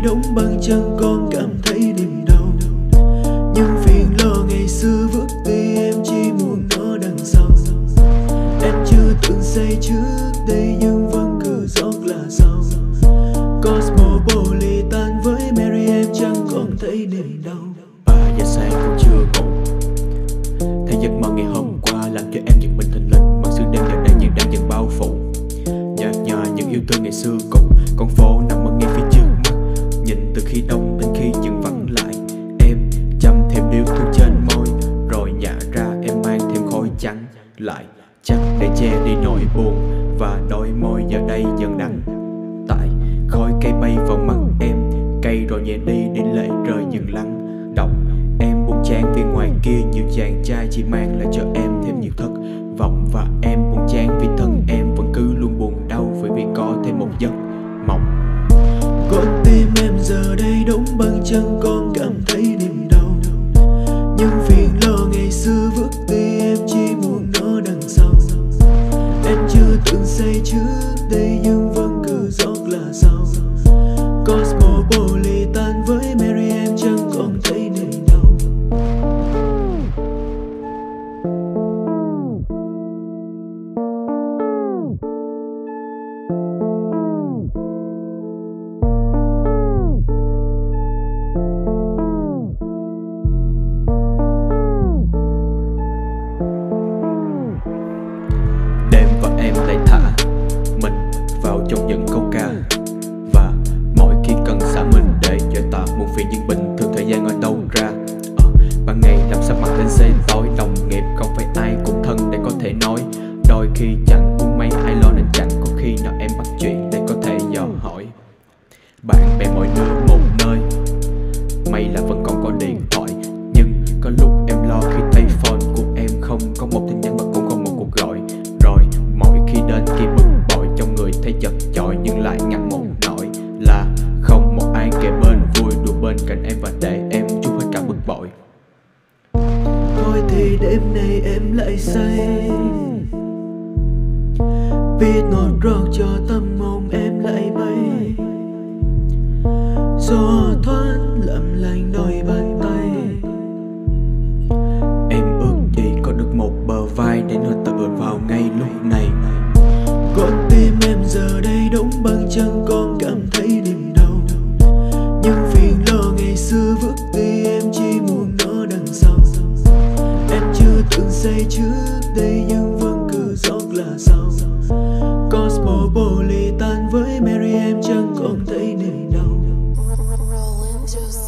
đóng băng chân con cảm thấy niềm đau. Nhưng phiền lo ngày xưa vứt đi em chỉ muốn nó đằng sau. Em chưa từng say trước đây nhưng vẫn cứ rót là sau. Cosmopolitan với Mary em chẳng còn thấy niềm đau. 3 giờ sáng cũng chưa ngủ, thấy giấc mơ ngày hôm qua làm cho em giật mình thình lình. Mặt sương đêm giờ đây như đang dần bao phủ, nhạt nhòa những yêu thương ngày xưa cũ. Con phố nằm ở ngay phía trước mắt, nhìn từ khi đông đến khi dừng vắng lại. Em chăm thêm điếu thuốc trên môi, rồi nhả ra em mang thêm khói trắng lại, chắc để che đi nỗi buồn. Và đôi môi giờ đây dần đắng, tại khói cây bay vào mắt em. Cây rồi nhẹ đi đến lệ rơi dừng lắng động. Em buồn chán vì ngoài kia nhiều chàng trai chỉ mang lại cho em thêm nhiều thất vọng. Và em buồn chán vì thân em vẫn cứ luôn buồn đau, bởi vì có thêm một giấc mộng. Con tim em giờ đây đóng băng chân con cảm thấy niềm đau. Nhưng phiền lo ngày xưa vứt đi em chỉ muốn nó đằng sau. Em chưa từng say trước đây nhưng vẫn cứ rót là sau. Cosmopolitan với Mary em chẳng còn thấy niềm đau. Đêm và em lại thả mình vào trong những câu ca, và mỗi khi cần xả mình để giải tỏa muộn phiền. Nhưng bình thường thời gian ở đâu ra, ban ngày làm sắc mặt lên xe tối. Đồng nghiệp không phải ai cũng thân để có thể nói, đôi khi chẳng muốn mấy ai lo nên chẳng có khi nào em bắt chuyện để có thể dò hỏi. Bạn bè mỗi nơi một nơi, may là vẫn còn có điện thoại. Nhưng có lúc em lo khi tay phone của em không có một tin nhắn mà cũng không một cuộc gọi. Rồi mỗi khi đến khi bực bội trong người thấy chật chội, nhưng lại ngăn một nỗi là không một ai kề bên vui đùa bên cạnh em và để em trút hết cả bực bội. Thôi thì đêm nay em lại say, biết ngọt rót cho tâm hồn em lại bay. Gió thoáng làm lành đôi bàn tay. Em ước gì có được một bờ vai để nó tựa vào ngay lúc này. Con tim em giờ đây đóng băng chân con cảm thấy niềm đau. Nhưng phiền lo ngày xưa vứt đi em chỉ muốn nó đằng sau. Em chưa từng say trước đây nhưng vẫn cứ rót là sau. Cosmopolitan với Mary em chẳng còn thấy niềm đau.